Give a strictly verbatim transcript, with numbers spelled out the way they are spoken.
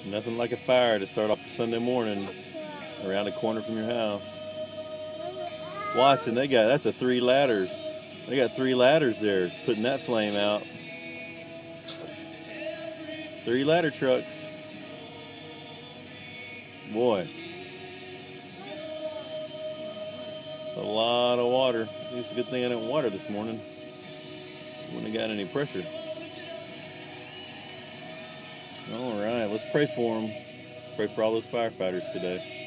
Nothing like a fire to start off Sunday morning around the corner from your house. Watch, and they got, that's a three ladders. They got three ladders there putting that flame out. Three ladder trucks. Boy. A lot of water. It's a good thing I didn't water this morning. Wouldn't have got any pressure. All right, let's pray for them. Pray for all those firefighters today.